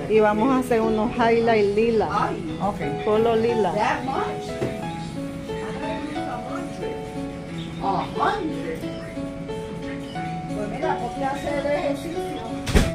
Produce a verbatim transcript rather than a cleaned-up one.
Y vamos a hacer unos highlights lila. Ok. Color lila. That much? A hundred. Pues mira, porque hacer el ejercicio